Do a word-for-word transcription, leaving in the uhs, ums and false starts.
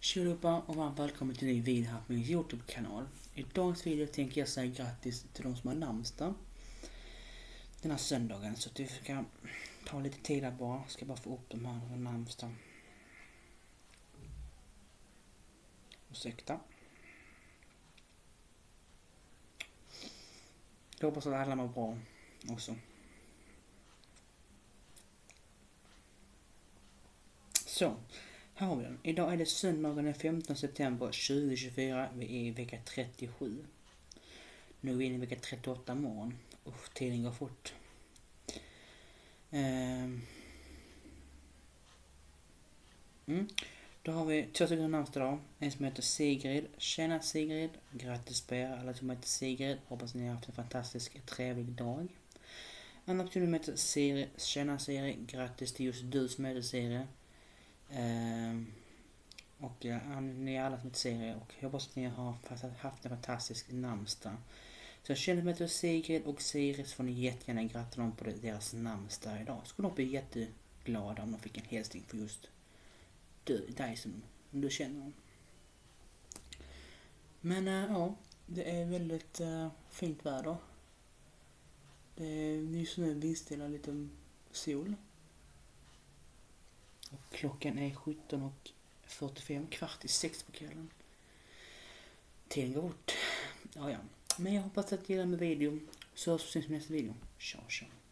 Tja allihopa och varmt välkommen till en ny video här på min YouTube-kanal. I dagens video tänker jag säga grattis till de som har namnsdag den här söndagen. Så att vi ska ta lite tid här bara. Ska bara få upp de här namnsdag. Ursäkta. Jag hoppas att alla mår bra också. Så, här har vi den. Idag är det söndagen den femtonde september tjugohundratjugofyra. Vi är i vecka trettiosju. Nu är vi inne i vecka trettioåtta morgon. Usch, tiden går fort. Ehm. Mm. Då har vi två stycken namnsdagar idag. En som heter Sigrid. Tjena Sigrid. Grattis på er alla som heter Sigrid. Hoppas ni har haft en fantastisk, trevlig dag. En annan person som heter Siri. Tjena Siri. Grattis till just du som heter Siri. Ehm. Och ja, ni är alla som heter Siri. Och jag hoppas att ni har haft en fantastisk namnsdag. Så jag känner mig till Sigrid och Siri, så får ni jättegärna gratta dem på deras namnsdag idag. Skulle de bli jätteglada om de fick en hälsning för just du, dig som du känner dem. Men äh, ja, det är väldigt äh, fint väder. Det är just nu vindstilla lite sol. Och klockan är sjutton och fyrtiofem, kvart i sex på kvällen. Tiden går fort. Ja, ja. Men jag hoppas att ni gillar med videon. Så syns vi i nästa video. Tja, tja.